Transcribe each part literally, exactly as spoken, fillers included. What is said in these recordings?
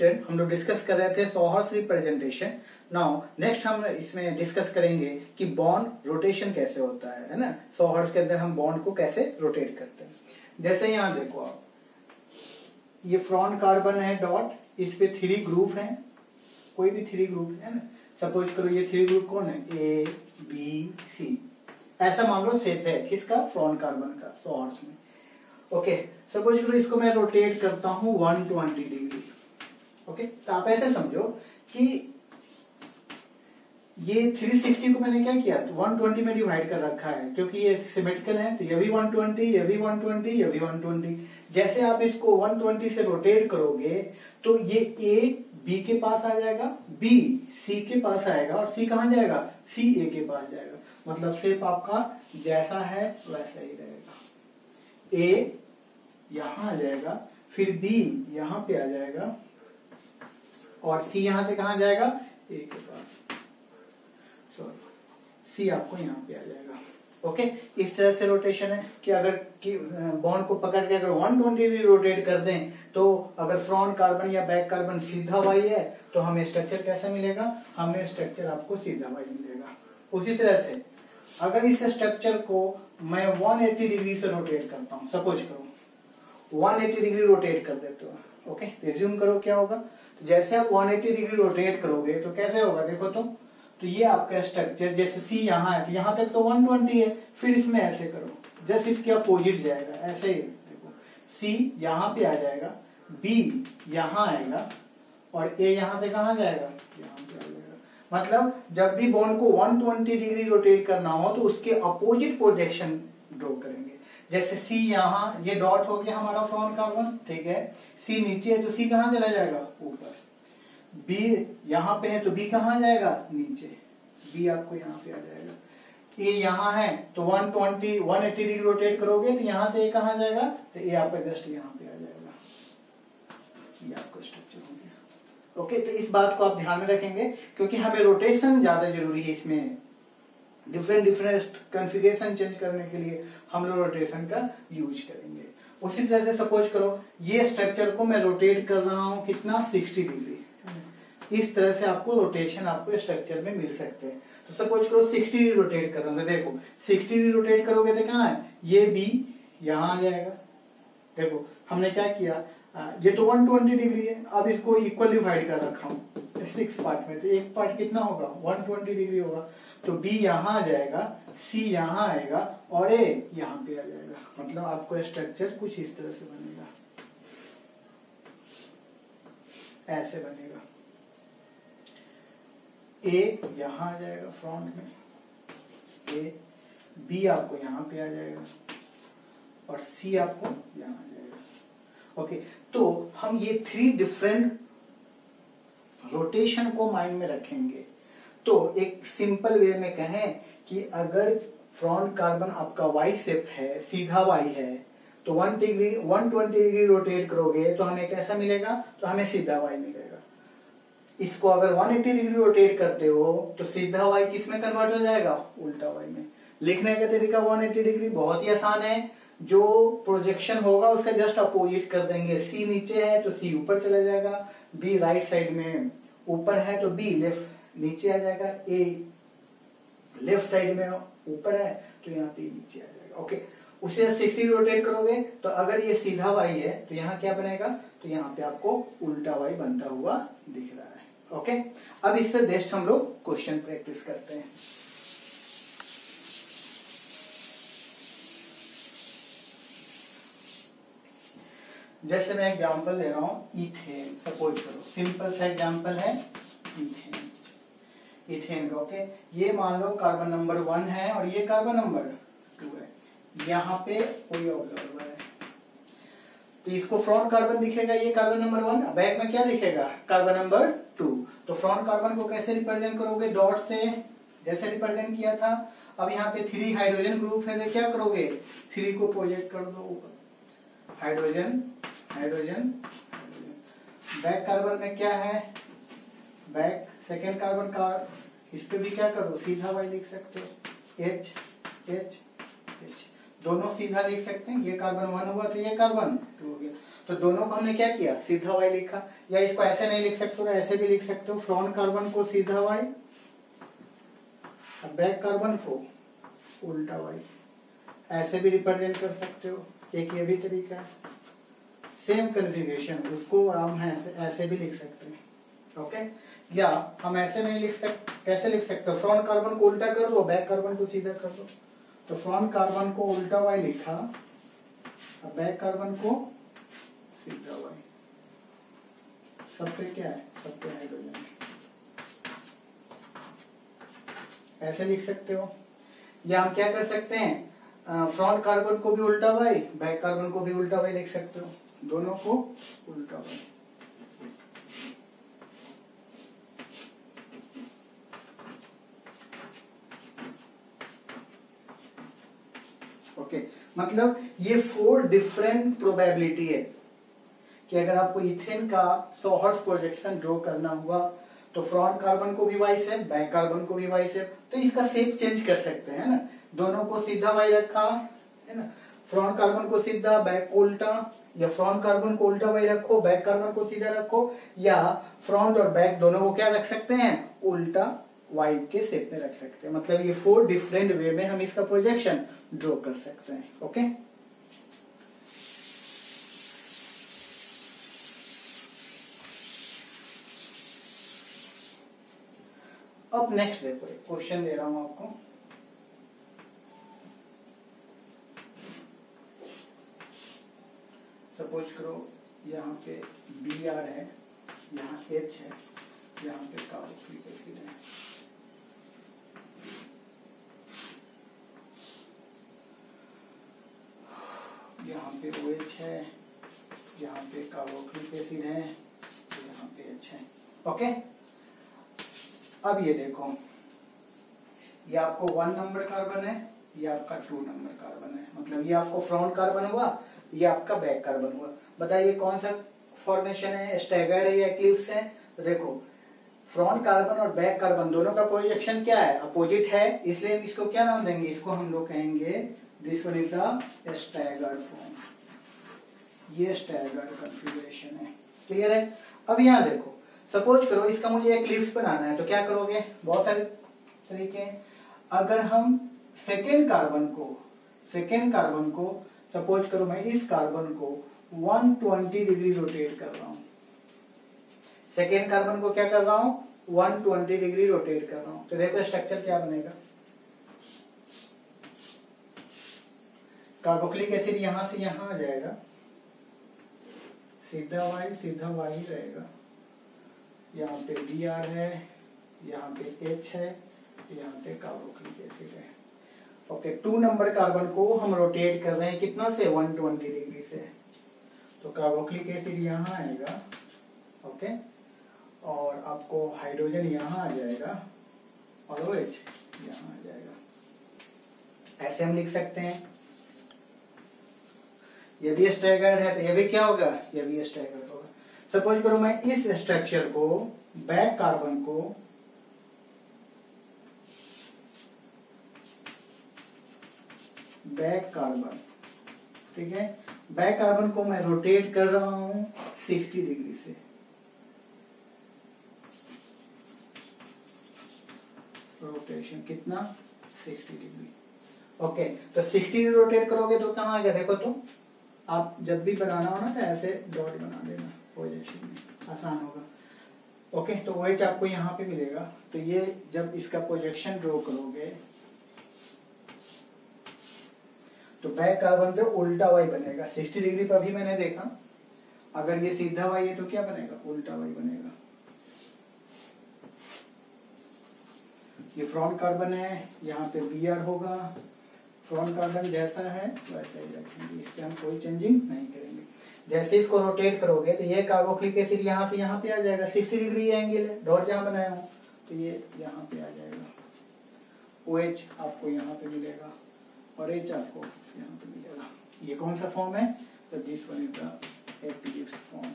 Student हम लोग discuss कर रहे थे सॉहर्स रिप्रेजेंटेशन। नाउ नेक्स्ट हम इसमें डिस्कस करेंगे कि बॉन्ड रोटेशन कैसे होता है है ना। सॉहर्स के अंदर हम बॉन्ड को कैसे रोटेट करते हैं। जैसे यहाँ देखो आप, ये फ्रॉन्ट कार्बन है डॉट, इस पे थ्री ग्रुप है, कोई भी थ्री ग्रुप है ना। सपोज करो ये थ्री ग्रुप कौन है, ए बी सी, ऐसा मान लो शेप है किसका, फ्रॉन्ट कार्बन का सॉहर्स में। ओके, सपोज करो इसको मैं रोटेट करता हूं वन ट्वेंटी डिग्री। ओके, तो आप ऐसे समझो कि ये थ्री सिक्सटी को मैंने क्या किया, तो वन ट्वेंटी में डिवाइड कर रखा है क्योंकि ये सिमेट्रिकल है, तो ये भी वन ट्वेंटी, ये भी वन ट्वेंटी, ये भी वन ट्वेंटी। जैसे आप इसको वन ट्वेंटी से रोटेट करोगे तो ये ए बी के पास आ जाएगा, बी सी के पास आएगा और सी कहां जाएगा, सी ए के पास जाएगा। मतलब शेप आपका जैसा है वैसा ही रहेगा। ए यहां आ जाएगा, फिर बी यहां पे आ जाएगा और सी यहां से कहां जाएगा, ए के पास, सॉरी सी आपको यहां पे आ जाएगा। ओके, इस तरह से रोटेशन है कि अगर कि बॉन्ड को पकड़ के अगर वन ट्वेंटी डिग्री रोटेट कर दें तो अगर फ्रंट कार्बन या बैक कार्बन सीधा वाई है तो हमें स्ट्रक्चर कैसा मिलेगा, हमें स्ट्रक्चर आपको सीधा वाई मिलेगा। उसी तरह से अगर इस स्ट्रक्चर को मैं वन एटी डिग्री से रोटेट करता हूं, सपोज करो वन एटी डिग्री रोटेट कर देते हो। ओके, रिज्यूम करो क्या होगा, तो जैसे आप वन एटी डिग्री रोटेट करोगे तो कैसे होगा, देखो तो तो ये आपका स्ट्रक्चर, जैसे सी यहाँ है तो यहाँ तक तो वन ट्वेंटी है, फिर इसमें ऐसे करो जैसे इसके अपोजिट जाएगा, ऐसे ही देखो सी यहाँ पे आ जाएगा, बी यहाँ आएगा और ए यहाँ से कहाँ जाएगा, यहाँ पे आ जाएगा। मतलब जब भी बॉन्ड को वन ट्वेंटी डिग्री रोटेट करना हो तो उसके अपोजिट प्रोजेक्शन ड्रॉ करेंगे। जैसे सी यहाँ, ये डॉट हो गया हमारा फ्रंट कार्बन, ठीक है, सी नीचे है तो सी कहाँ चला जाएगा, ऊपर। बी यहाँ पे है तो बी कहाँ जाएगा, नीचे, बी आपको यहाँ पे आ जाएगा। ए यहाँ है तो one twenty one eighty degree rotate करोगे तो यहाँ से ए कहाँ जाएगा, तो ए आपका जस्ट यहाँ पे आ जाएगा। ये आपका स्ट्रक्चर हो गया। ओके, तो इस बात को आप ध्यान में रखेंगे क्योंकि हमें रोटेशन ज्यादा जरूरी है। इसमें डिफरेंट डिफरेंट कॉन्फ़िगरेशन चेंज करने के लिए हम लोग रोटेशन का यूज करेंगे। उसी तरह से सपोज करो ये स्ट्रक्चर को मैं रोटेट कर रहा हूँ कितना, सिक्सटी डिग्री। इस तरह से आपको रोटेशन आपको स्ट्रक्चर में मिल सकते हैं। तो सपोज करो सिक्सटी डिग्री रोटेट कर रहा हूँ, देखो सिक्सटी डिग्री रोटेट करोगे तो कहाँ है, ये बी यहाँ आ जाएगा। देखो हमने क्या किया, ये तो वन ट्वेंटी डिग्री है, अब इसको इक्वल डिवाइड कर रखा हूँ सिक्स पार्ट में, तो एक पार्ट कितना होगा, वन ट्वेंटी डिग्री होगा। तो बी यहाँ आ जाएगा, सी यहाँ आएगा और ए यहाँ पे आ जाएगा। मतलब आपको स्ट्रक्चर कुछ इस तरह से बनेगा, ऐसे बनेगा। ए यहाँ आ जाएगा फ्रंट में, ए बी आपको यहाँ पे आ जाएगा और सी आपको यहाँ आ जाएगा। ओके, तो हम ये थ्री डिफरेंट रोटेशन को माइंड में रखेंगे। तो एक सिंपल वे में कहें कि अगर फ्रंट कार्बन आपका वाई शेप है, सीधा वाई है, तो one degree one twenty degree rotate करोगे तो हमें कैसा मिलेगा, तो हमें सीधा वाई मिलेगा। इसको अगर वन एटी डिग्री रोटेट करते हो तो सीधा वाई किस में कन्वर्ट हो जाएगा, उल्टा वाई में। लिखने का तरीका वन एटी डिग्री बहुत ही आसान है, जो प्रोजेक्शन होगा उसका जस्ट अपोजिट कर देंगे। सी नीचे है तो सी ऊपर चला जाएगा, बी राइट साइड में ऊपर है तो बी लेफ्ट नीचे आ जाएगा, ए लेफ्ट साइड में ऊपर है तो यहाँ पे नीचे आ जाएगा। ओके, उसे सिक्सटी रोटेट करोगे तो अगर ये सीधा वाई है तो यहाँ क्या बनेगा, तो यहाँ पे आपको उल्टा वाई बनता हुआ दिख रहा है। ओके, अब इस पे बेस्ड हम लोग क्वेश्चन प्रैक्टिस करते हैं। जैसे मैं एग्जांपल दे रहा हूं इथेन, सपोज करो सिंपल सा एग्जांपल है इथेन, इथेन का। ओके, ये मान लो कार्बन नंबर वन है और ये कार्बन नंबर टू है, यहाँ पे कोई ऑब्जर्वर है तो इसको फ्रंट कार्बन दिखेगा, ये कार्बन नंबर वन, बैक में क्या दिखेगा, कार्बन नंबर टू। तो फ्रंट कार्बन को कैसे रिप्रेजेंट करोगे, डॉट से, जैसे रिप्रेजेंट किया था। अब यहाँ पे थ्री हाइड्रोजन ग्रुप है तो क्या करोगे, थ्री को प्रोजेक्ट कर दो ऊपर, हाइड्रोजन हाइड्रोजन। बैक कार्बन में क्या है, बैक सेकेंड कार्बन का, इस पे भी क्या करो, सीधा वाई लिख सकते हो, एच एच एच, दोनों सीधा लिख सकते हैं। ये कार्बन वन हुआ तो ये कार्बन टू हो गया। तो दोनों को हमने क्या किया, सीधा वाई लिखा। या इसको ऐसे नहीं लिख सकते हो, ऐसे भी लिख सकते हो, फ्रंट कार्बन को सीधा वाई, बैक कार्बन को उल्टा वाई, ऐसे भी रिप्रेजेंट कर सकते हो। एक ये भी तरीका है, सेम कन्फिगरेशन, उसको हम ऐसे ऐसे भी लिख सकते हैं। ओके, या हम ऐसे नहीं लिख सकते, कैसे लिख सकते हो, फ्रंट कार्बन को उल्टा कर दो, बैक कार्बन को सीधा कर दो। तो फ्रंट कार्बन को उल्टा वाई लिखा, बैक कार्बन को सीधा वाई। सब पे क्या है, सब पे हाइड्रोजन, ऐसे लिख सकते हो। या हम क्या कर सकते हैं, फ्रंट कार्बन को भी उल्टा वाई, बैक कार्बन को भी उल्टा वाई लिख सकते हो, दोनों को उल्टा वाई। Okay okay. मतलब ये फोर डिफरेंट प्रोबेबिलिटी है कि अगर आपको इथेन का सौ हर्ट्ज प्रोजेक्शन ड्रॉ करना हुआ तो फ्रंट कार्बन को भी वाई शेप, बैक कार्बन को भी वाई शेप, तो इसका शेप चेंज कर सकते हैं ना। दोनों को सीधा वाई रखा है ना, फ्रंट कार्बन को सीधा, बैक को उल्टा, या फ्रंट कार्बन को उल्टा वाई रखो, बैक कार्बन को सीधा रखो, या फ्रंट और बैक दोनों को क्या रख सकते हैं, उल्टा वाई के शेप में रख सकते हैं। मतलब ये फोर डिफरेंट वे में हम इसका प्रोजेक्शन ड्रॉ कर सकते हैं। ओके, अब नेक्स्ट देखो, एक क्वेश्चन दे रहा हूं आपको। सपोज करो यहाँ पे बी आर है, यहाँ एच है, यहाँ पे कार्बोक्सिलिक एसिड है। यहाँ पे ओ एच है, यहाँ पे कार्बोक्सिलिक एसिड है, यहाँ पे एच है। ओके, अब ये देखो, ये आपको वन नंबर कार्बन है, ये आपका टू नंबर कार्बन है। मतलब ये आपको फ्रंट कार्बन हुआ, ये आपका बैक कार्बन हुआ। बताइए कौन सा फॉर्मेशन है, स्टैगर्ड है या एक्लिप्स है। तो देखो, फ्रंट कार्बन और बैक कार्बन दोनों का प्रोजेक्शन क्या है, अपोजिट है, इसलिए इसको क्या नाम देंगे, इसको हम लोग कहेंगे this one is the staggered form. ये स्टैगर्ड कॉन्फ़िगरेशन है। क्लियर है। अब यहाँ देखो, सपोज करो इसका मुझे एक्लिप्स बनाना है, तो क्या करोगे, बहुत सारे तरीके हैं। अगर हम सेकेंड कार्बन को सेकेंड कार्बन को सपोज करो मैं इस कार्बन को वन ट्वेंटी डिग्री रोटेट कर रहा हूं, सेकेंड कार्बन को क्या कर रहा हूं, वन ट्वेंटी डिग्री रोटेट कर रहा हूं, तो देखो स्ट्रक्चर क्या बनेगा। कार्बोक्सिलिक एसिड यहां से यहां आ जाएगा, सीधा वाई सीधा वाई रहेगा। यहाँ पे डी आर है, यहाँ पे एच है, यहाँ पे कार्बोक्सिलिक एसिड है। ओके, टू नंबर कार्बन को हम रोटेट कर रहे हैं कितना से, वन ट्वेंटी डिग्री से। तो कार्बोक्सिलिक एसिड यहाँ आएगा, ओके, और आपको हाइड्रोजन यहाँ आ जाएगा और ओ एच यहाँ आ जाएगा। ऐसे हम लिख सकते हैं। ये भी स्टैगर्ड है तो ये भी क्या होगा, ये भी स्टैगर्ड होगा। सपोज करो मैं इस स्ट्रक्चर को, बैक कार्बन को बैक कार्बन ठीक है, बैक कार्बन को मैं रोटेट कर रहा हूं सिक्सटी डिग्री से। रोटेशन कितना, सिक्सटी डिग्री। ओके, तो सिक्सटी डिग्री रोटेट करोगे तो कहाँ आ गया, देखो तो आप जब भी बनाना हो ना तो ऐसे डॉट बना देना, पोजीशन में आसान होगा। ओके, तो OH आपको यहाँ पे मिलेगा। तो ये जब इसका प्रोजेक्शन ड्रॉ करोगे तो बैक कार्बन पे उल्टा वाई बनेगा। सिक्सटी डिग्री पर भी मैंने देखा, अगर ये सीधा वाई है तो क्या बनेगा, उल्टा वाई बनेगा। ये फ्रंट कार्बन है, यहाँ पे बी आर होगा, फ्रंट कार्बन जैसा है वैसा ही रखेंगे, इस पे हम कोई चेंजिंग नहीं करेंगे। जैसे इसको रोटेट करोगे तो ये कार्बोक्सिलिक एसिड यहाँ से यहाँ पे आ जाएगा, सिक्सटी डिग्री एंगल है, डॉट जहाँ बनाया हूँ तो ये यहाँ पे आ जाएगा। OH आपको यहाँ पे मिलेगा और H आपको यहाँ पे मिलेगा। ये कौन सा फॉर्म है, तो this one is the eclipse form.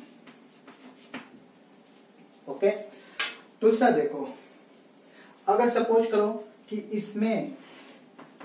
Okay, दूसरा देखो, अगर सपोज करो कि इसमें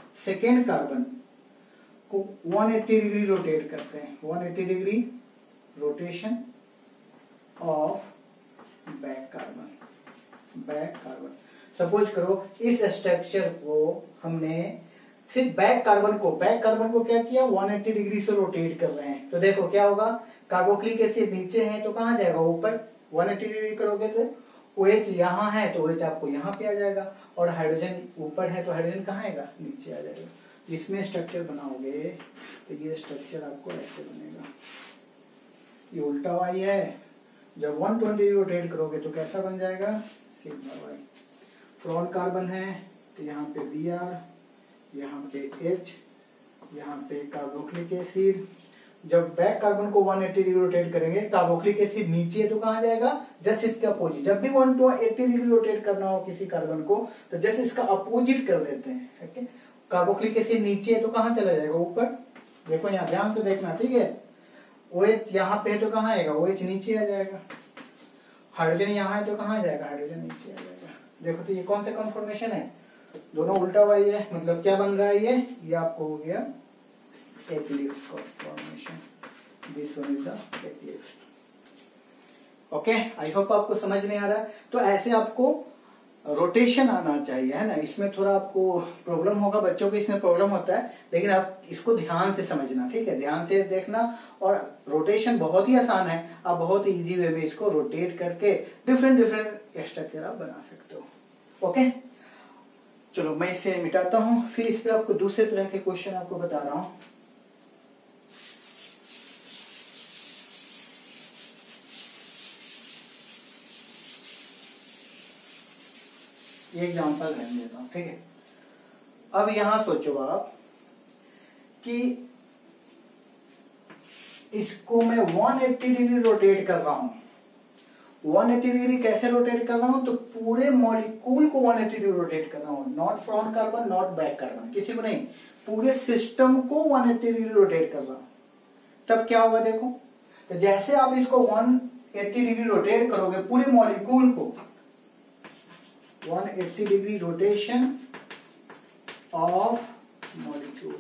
सेकेंड कार्बन को वन एट्टी डिग्री रोटेट करते हैं, one eighty degree rotation of back carbon, back carbon. Suppose करो इस स्ट्रक्चर को हमने सिर्फ बैक कार्बन को बैक कार्बन को क्या किया, एक सौ अस्सी डिग्री से रोटेट कर रहे हैं। तो देखो क्या होगा, कार्बोक्सिलिक एसिड नीचे है तो कहाँ जाएगा, ऊपर। एक सौ अस्सी डिग्री करोगे तो OH यहाँ है तो OH आपको यहाँ पे आ जाएगा, और हाइड्रोजन ऊपर है तो हाइड्रोजन कहाँ आएगा, नीचे आ जाएगा। इसमें स्ट्रक्चर बनाओगे तो ये स्ट्रक्चर आपको ऐसे बनेगा, ये उल्टा वाई है। जब एक सौ बीस रोटेट करोगे तो कैसा बन जाएगा, सिग्मा वाई। फ्रंट कार्बन है तो यहाँ पे बी आर, यहाँ पे H, यहाँ पे कार्बोक्सिलिक एसिड। जब बैक कार्बन को एक सौ अस्सी डिग्री रोटेट करेंगे, कार्बोक्सिलिक एसिड नीचे है तो कहाँ जाएगा, जस्ट इसके अपोजिट। जब भी एक सौ अस्सी डिग्री रोटेट करना हो किसी कार्बन को तो जस्ट इसका अपोजिट कर देते हैं। ओके, कार्बोक्सिलिक एसिड नीचे है तो कहाँ चला जाएगा, ऊपर। देखो यहाँ ध्यान से देखना, ठीक है। OH यहाँ पे है तो कहाँ आएगा, OH नीचे आ जाएगा। हाइड्रोजन यहाँ है तो कहाँ जाएगा, हाइड्रोजन नीचे आ जाएगा। देखो तो ये कौन सा कन्फॉर्मेशन है, दोनों उल्टा वाई है। मतलब क्या बन रहा है, ये ये आपको हो गया eclipse conformation. This one is the eclipse. Okay, I hope आपको समझ में आ रहा है। तो ऐसे आपको रोटेशन आना चाहिए, है ना। इसमें थोड़ा आपको प्रॉब्लम होगा, बच्चों को इसमें प्रॉब्लम होता है, लेकिन आप इसको ध्यान से समझना, ठीक है, ध्यान से देखना। और रोटेशन बहुत ही आसान है, आप बहुत ही इजी वे में इसको रोटेट करके डिफरेंट डिफरेंट स्ट्रक्चर आप बना सकते हो। ओके, चलो मैं इसे मिटाता हूं, फिर इस पे आपको दूसरे तरह के क्वेश्चन आपको बता रहा हूं। ये एग्जाम्पल रहने देता हूं, ठीक है। अब यहां सोचो आप कि इसको मैं एक सौ अस्सी डिग्री रोटेट कर रहा हूं। एक सौ अस्सी डिग्री कैसे रोटेट कर रहा हूं, तो पूरे मॉलिक्यूल को एक सौ अस्सी डिग्री रोटेट कर रहा हूं। Not front carbon, not back carbon, किसी को नहीं, पूरे सिस्टम को एक सौ अस्सी डिग्री रोटेट कर रहा हूं। तब क्या होगा, देखो तो जैसे आप इसको एक सौ अस्सी डिग्री रोटेट करोगे पूरे मॉलिक्यूल को, एक सौ अस्सी degree rotation of molecule,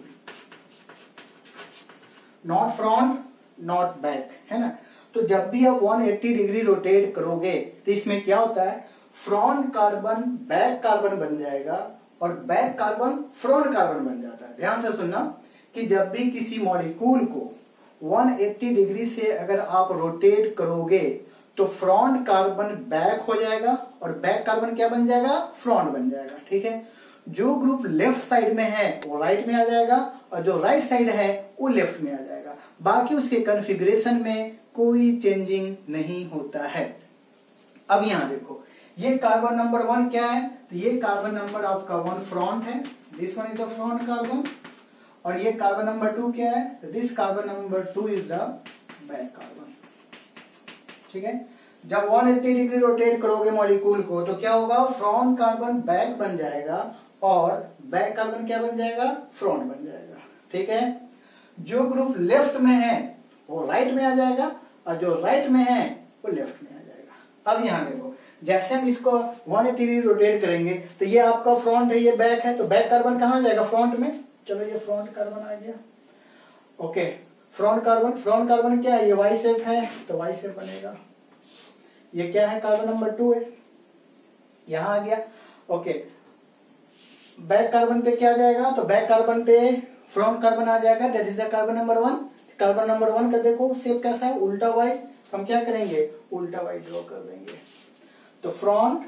not front not back, है ना। तो जब भी आप एक सौ अस्सी डिग्री रोटेट करोगे तो इसमें क्या होता है, फ्रंट कार्बन बैक कार्बन बन जाएगा और बैक कार्बन फ्रंट कार्बन बन जाता है। ध्यान से सुनना कि जब भी किसी मॉलिक्यूल को एक सौ अस्सी डिग्री से अगर आप रोटेट करोगे तो फ्रंट कार्बन बैक हो जाएगा और बैक कार्बन क्या बन जाएगा, फ्रंट बन जाएगा, ठीक है। जो ग्रुप लेफ्ट साइड में है वो राइट में आ जाएगा और जो राइट साइड है वो लेफ्ट में आ जाएगा। बाकी उसके कॉन्फ़िगरेशन में कोई चेंजिंग नहीं होता है। अब यहां देखो, ये कार्बन नंबर वन क्या है, तो ये कार्बन नंबर आपका वन फ्रंट है, this one is the front carbon. और ये कार्बन नंबर टू क्या है, तो this carbon number two is the back carbon, ठीक है। जब एक सौ अस्सी डिग्री रोटेट करोगे मॉलिक्यूल को तो क्या होगा, फ्रंट कार्बन बैक बन जाएगा और बैक कार्बन क्या बन जाएगा, फ्रंट बन जाएगा, ठीक है। जो ग्रुप लेफ्ट में है वो राइट में आ जाएगा और जो राइट में है वो लेफ्ट में आ जाएगा। अब यहां देखो, जैसे हम इसको एक सौ अस्सी डिग्री रोटेट करेंगे तो ये आपका फ्रंट है, ये बैक है, तो बैक कार्बन कहां जाएगा, फ्रंट में। चलो ये फ्रंट कार्बन आ गया, okay. Front carbon, front carbon क्या है, ये वाई शेप है तो वाई शेप बनेगा। ये क्या है, कार्बन नंबर टू है, यहां आ गया, ओके। बैक कार्बन पे क्या जाएगा, तो बैक कार्बन पे फ्रंट कार्बन आ जाएगा, that is the carbon number one. Carbon number one का देखो शेप कैसा है, उल्टा वाई। हम क्या करेंगे, उल्टा वाई ड्रॉ कर देंगे। तो फ्रंट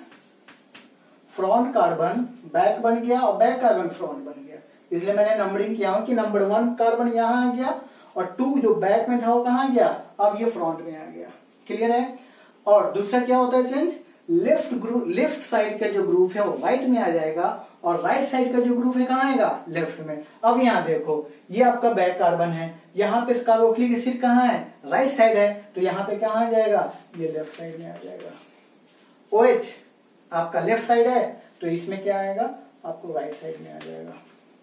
फ्रंट कार्बन बैक बन गया और बैक कार्बन फ्रंट बन गया, इसलिए मैंने नंबरिंग किया हूं कि नंबर वन कार्बन यहां आ गया और टू जो बैक में था वो कहां गया, अब ये फ्रंट में आ गया। क्लियर है। और दूसरा क्या होता है change, left group, left side का जो ग्रुप है वो राइट में आ जाएगा और राइट साइड का जो ग्रुप है कहां आएगा, लेफ्ट में। अब यहाँ देखो, ये आपका बैक कार्बन है, यहाँ पे कार्बोक्सिलिक एसिड कहाँ है, राइट साइड है, तो यहाँ पे कहाँ आ जाएगा, ये लेफ्ट साइड में आ जाएगा। OH आपका लेफ्ट साइड है तो इसमें क्या आएगा, आपको राइट साइड में आ जाएगा।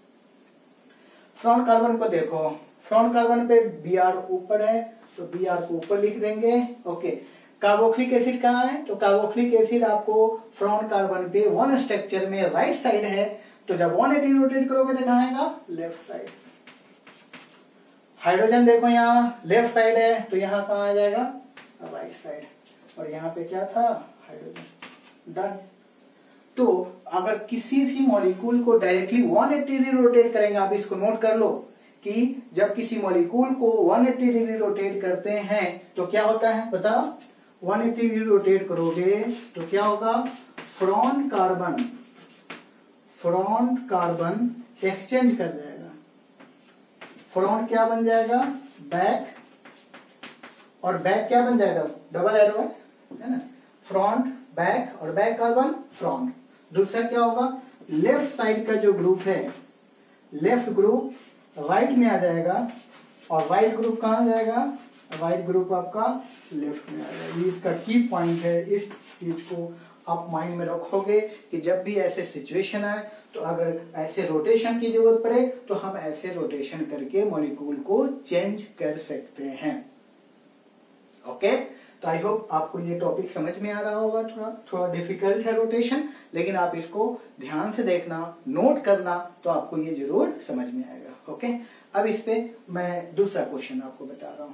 फ्रंट कार्बन को देखो, फ्रंट कार्बन पे Br ऊपर है तो Br को ऊपर लिख देंगे, ओके। कार्बोक्सिलिक एसिड कहाँ है, तो कार्बोक्सिलिक एसिड आपको फ्रंट कार्बन पे वन स्ट्रक्चर में राइट साइड है, तो जब एक सौ अस्सी रोटेट करोगे तो कहाँ आएगा, लेफ्ट साइड। हाइड्रोजन देखो यहाँ लेफ्ट साइड है तो यहाँ कहाँ आ जाएगा, राइट साइड, और यहाँ पे क्या था, हाइड्रोजन। डन। तो अगर किसी भी मॉलिक्यूल को directly one eighty degree rotate करेंगे, आप इसको नोट कर लो कि जब किसी मॉलिक्यूल को वन एट्टी डिग्री रोटेट करते हैं तो क्या होता है बताओ, वन एट्टी डिग्री रोटेट करोगे तो क्या होगा, front carbon front carbon exchange कर जाएगा। फ्रॉन्ट क्या बन जाएगा, बैक, और बैक क्या बन जाएगा, डबल एरो है ना, फ्रंट बैक, और बैक कार्बन फ्रंट। दूसरा क्या होगा, लेफ्ट साइड का जो ग्रुप है, लेफ्ट ग्रुप राइट में आ जाएगा, और राइट ग्रुप कहाँ जाएगा, राइट ग्रुप आपका लेफ्ट में आ जाएगा। ये इसका की पॉइंट है, इस चीज को आप माइंड में रखोगे कि जब भी ऐसे सिचुएशन आए तो अगर ऐसे रोटेशन की जरूरत पड़े तो हम ऐसे रोटेशन करके मॉलिक्यूल को चेंज कर सकते हैं। ओके, तो आई होप आपको ये टॉपिक समझ में आ रहा होगा। थोड़ा थोड़ा डिफिकल्ट है रोटेशन, लेकिन आप इसको ध्यान से देखना, नोट करना, तो आपको ये जरूर समझ में आएगा। ओके, अब इस पे मैं दूसरा क्वेश्चन आपको बता रहा हूं।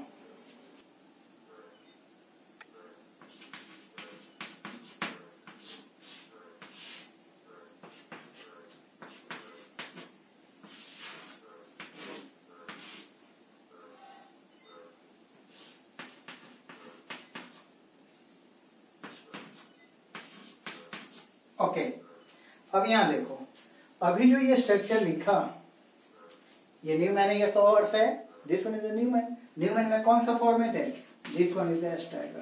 ओके okay, अब यहां देखो, अभी जो ये स्ट्रक्चर लिखा, ये न्यूमैन है, ये सॉर्स है, this one is Newman. Newman में कौन सा फॉर्मेट है, this one is the stagger,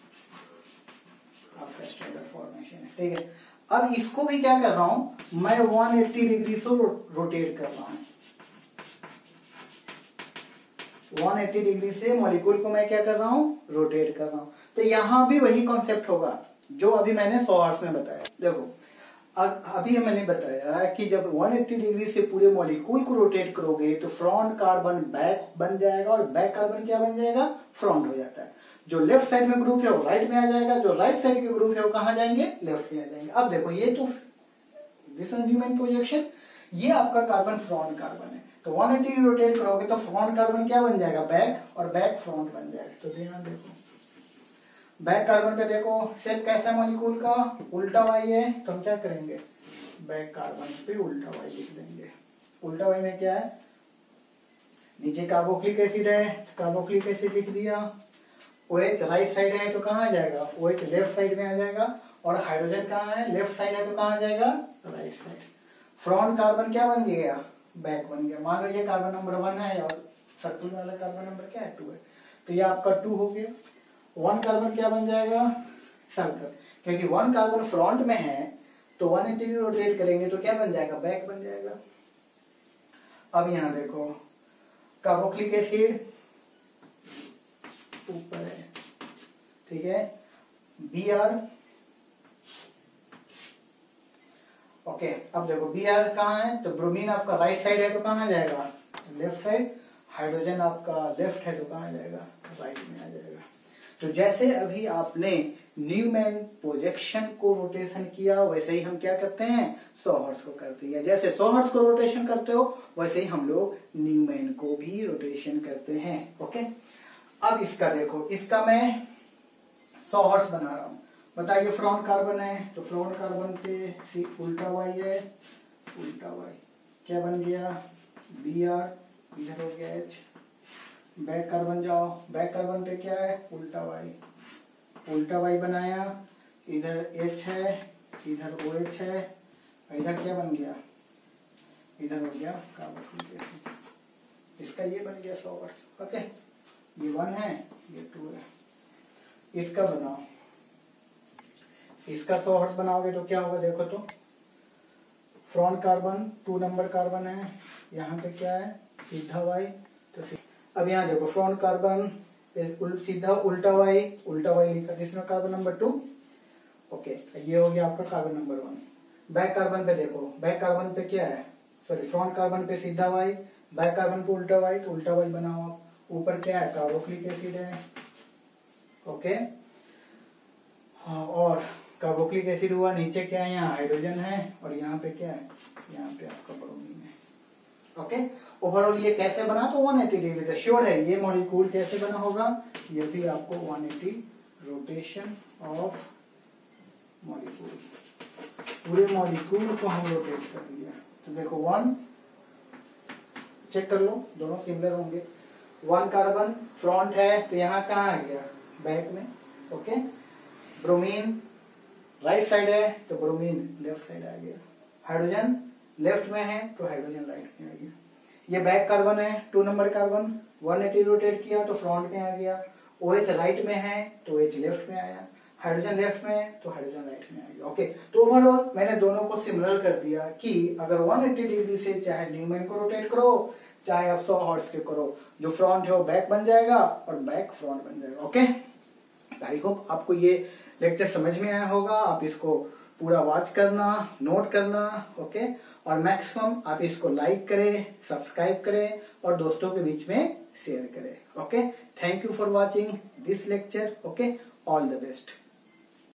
आपका स्टैगर फॉर्मेशन है, ठीक है। अब इसको भी क्या कर रहा हूं मैं, वन एट्टी डिग्री से रोटेट कर रहा हूं, वन एट्टी डिग्री से मॉलिक्यूल को मैं क्या कर रहा हूं, रोटेट कर रहा हूं। तो यहां भी वही कॉन्सेप्ट होगा जो अभी मैंने सौ आवर्स में बताया। देखो अभी मैंने बताया कि जब वन एट्टी डिग्री से पूरे मॉलिक्यूल को रोटेट करोगे तो फ्रंट कार्बन बैक बन जाएगा, और बैक कार्बन क्या बन जाएगा, फ्रंट हो जाता है। जो लेफ्ट साइड में ग्रुप है वो राइट में आ जाएगा, जो राइट साइड के ग्रुप है वो कहां जाएंगे, लेफ्ट में आ जाएंगे। अब देखो ये तो दिस न्यूमैन प्रोजेक्शन, ये आपका कार्बन फ्रंट कार्बन है, तो वन एट्टी रोटेट करोगे तो फ्रंट कार्बन क्या बन जाएगा, बैक, और बैक फ्रंट बन जाएगा। तो ध्यान देखो, बैक कार्बन पे देखो शेप कैसा है मॉलिक्यूल का, उल्टा वाई है, तो हम क्या करेंगे, बैक कार्बन पे उल्टा वाई लिख देंगे। उल्टा वाई में क्या है, नीचे कार्बोक्सिलिक एसिड है, कार्बोक्सिलिक एसिड लिख दिया। OH राइट साइड है तो कहाँ आ जाएगा, OH लेफ्ट साइड में आ जाएगा, और हाइड्रोजन कहाँ है, लेफ्ट साइड है तो कहाँ आ जाएगा, राइट साइड। फ्रंट कार्बन क्या बन गया, बैक बन गया। मान लो ये कार्बन नंबर वन है और सर्कल वाला कार्बन नंबर क्या है, टू है, तो ये आपका टू हो गया। वन कार्बन क्या बन जाएगा, सर्कल, क्योंकि वन कार्बन फ्रंट में है तो वन एट्टी डिग्री रोटेट करेंगे तो क्या बन जाएगा, बैक बन जाएगा। अब यहां देखो कार्बोक्सिलिक एसिड ऊपर है, ठीक है, बी आर। ओके, अब देखो बी आर कहाँ है, तो ब्रोमीन आपका राइट साइड है तो कहाँ जाएगा, लेफ्ट साइड। हाइड्रोजन आपका लेफ्ट है तो कहाँ जाएगा, राइट में आ जाएगा। तो जैसे अभी आपने न्यूमैन प्रोजेक्शन को रोटेशन किया, वैसे ही हम क्या करते हैं, सॉहर्ट्ज को करते हैं। जैसे सॉहर्ट्ज को रोटेशन करते हो वैसे ही हम लोग न्यूमैन को भी रोटेशन करते हैं। ओके, अब इसका देखो, इसका मैं सॉहर्ट्ज बना रहा हूं। बताइए, फ्रंट कार्बन है तो फ्रंट कार्बन पे उल्टा वाई है, उल्टा वाई क्या बन गया, बी आर, इधर हो गया एच। बैक कार्बन जाओ, बैक कार्बन पे क्या है, उल्टा वाई, उल्टा वाई बनाया, इधर H है, इधर OH है, इधर क्या बन गया, इधर हो गया कार्बोक्सिलिक एसिड। इसका ये बन गया सॉल्वेंट। ओके, ये वन है, ये टू है। इसका बनाओ, इसका सॉल्वेंट बनाओगे तो क्या होगा, देखो तो front carbon two number carbon है, यहाँ पे क्या है, सीधा वाई। तो अब यहाँ देखो फ्रंट कार्बन उल, सीधा उल्टा वाई, उल्टा वाई लिखा, इसमें कार्बन नंबर टू। ओके, ये हो गया आपका carbon number one. Back carbon पे देखो, बैक कार्बन पे क्या है, सॉरी फ्रंट कार्बन पे सीधा वाई, बैक कार्बन पे उल्टा वाई, तो उल्टा वाई बनाओ आप। ऊपर क्या है, कार्बोक्सिलिक एसिड है। ओके, हाँ, और कार्बोक्सिलिक एसिड हुआ, नीचे क्या है, यहाँ हाइड्रोजन है, और यहाँ पे क्या है, यहाँ पे आपका ब्रोमीन है। ओके। ओवरऑल ये कैसे बना, तो वन एटी डिग्री तो श्योर है ये मॉलिक्यूल कैसे बना होगा, ये भी आपको one eighty rotation of molecule, पूरे मॉलिक्यूल को हम रोटेट कर दिया। तो देखो वन, चेक कर लो दोनों सिमिलर होंगे। वन कार्बन फ्रंट है तो यहाँ कहाँ आ गया, बैक में। ओके, ब्रोमीन राइट साइड है तो ब्रोमीन लेफ्ट साइड आ गया। हाइड्रोजन लेफ्ट में है तो हाइड्रोजन राइट में आ गया। ये बैक कार्बन है, two number carbon, one eighty rotate किया तो फ्रंट में आ गया। OH राइट में है तो OH लेफ्ट में आया। हाइड्रोजन लेफ्ट में है तो हाइड्रोजन राइट में आ गया। ओके, तो ओवरऑल मैंने दोनों को सिमिलर कर दिया कि अगर वन एटी डिग्री से चाहे न्यूमैन को रोटेट करो, चाहे आप सौ हॉर्स के करो, जो फ्रंट है वो बैक बन जाएगा और बैक फ्रंट बन जाएगा। ओके, आई होप आपको ये लेक्चर समझ में आया होगा। आप इसको पूरा वॉच करना, नोट करना। ओके, और मैक्सिमम आप इसको लाइक करें, सब्सक्राइब करें और दोस्तों के बीच में शेयर करें। Okay, thank you for watching this lecture. Okay, all the best.